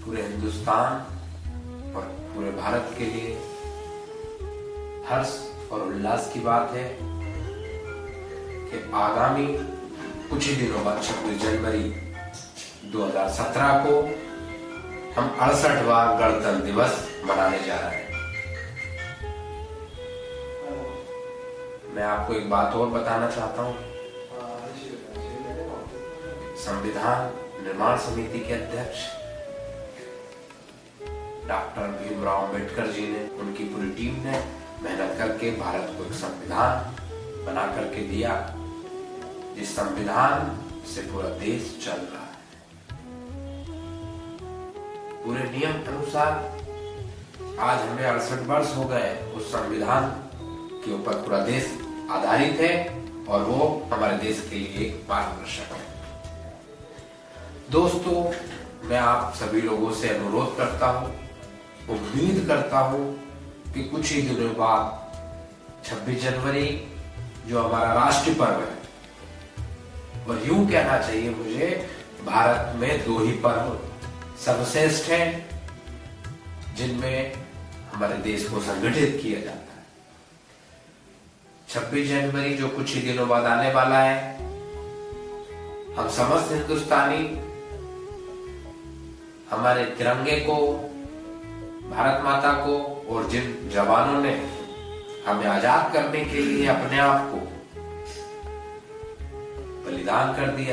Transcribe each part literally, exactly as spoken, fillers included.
पूरे हिंदुस्तान और पूरे भारत के लिए हर्ष और उल्लास की बात है कि आगामी कुछ ही दिनों बाद छब्बीस जनवरी दो हज़ार सत्रह को हम अड़सठवां गणतंत्र दिवस मनाने जा रहे हैं। मैं आपको एक बात और बताना चाहता हूँ। संविधान निर्माण समिति के अध्यक्ष डॉक्टर भीमराव अम्बेडकर जी ने, उनकी पूरी टीम ने मेहनत करके भारत को एक संविधान बना करके दिया, जिस संविधान से पूरा देश चल रहा है। पूरे नियम अनुसार आज हमें अड़सठ वर्ष हो गए उस संविधान के ऊपर पूरा देश आधारित है और वो हमारे देश के लिए एक मार्गदर्शक है। दोस्तों, मैं आप सभी लोगों से अनुरोध करता हूँ, उम्मीद करता हूँ कि कुछ ही दिनों बाद छब्बीस जनवरी जो हमारा राष्ट्रीय पर्व है, और यूं कहना चाहिए मुझे, भारत में दो ही पर्व सर्वश्रेष्ठ हैं जिनमें हमारे देश को संगठित किया जाता है। छब्बीस जनवरी जो कुछ ही दिनों बाद आने वाला है, हम समस्त हिंदुस्तानी हमारे तिरंगे को, भारत माता को और जिन जवानों ने हमें आजाद करने के लिए अपने आप को बलिदान कर दिया,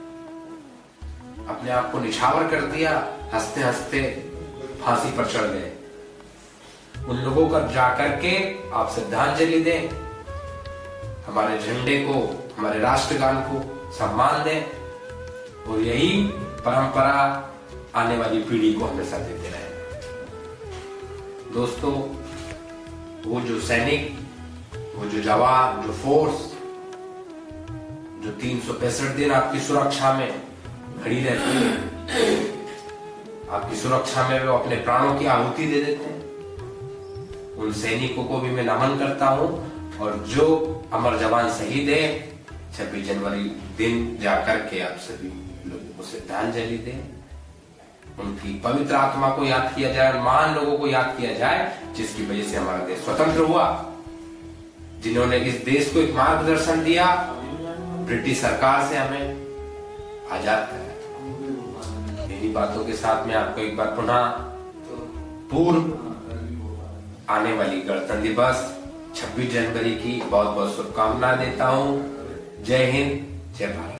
अपने आप को निछावर कर दिया, हंसते हंसते फांसी पर चढ़ गए, उन लोगों का जाकर के आप श्रद्धांजलि दें, हमारे झंडे को, हमारे राष्ट्रगान को सम्मान दें और यही परंपरा आने वाली पीढ़ी को हमेशा देते रहे। दोस्तों, वो जो सैनिक, वो जो जवान, जो फोर्स जो तीन सौ पैंसठ दिन आपकी सुरक्षा में खड़ी रहती है, आपकी सुरक्षा में वो अपने प्राणों की आहुति दे देते हैं, उन सैनिकों को भी मैं नमन करता हूं। और जो अमर जवान शहीद है, छब्बीस जनवरी दिन जाकर के आप सभी लोगों को श्रद्धांजलि दें, उनकी पवित्र आत्मा को याद किया जाए, महान लोगों को याद किया जाए जिसकी वजह से हमारा देश स्वतंत्र हुआ, जिन्होंने इस देश को एक मार्गदर्शन दिया, ब्रिटिश सरकार से हमें आजाद कराया। इन्हीं बातों के साथ में आपको एक बार पुनः पूर्व आने वाली गणतंत्र दिवस छब्बीस जनवरी की बहुत बहुत शुभकामनाएं देता हूं। जय हिंद, जय भारत।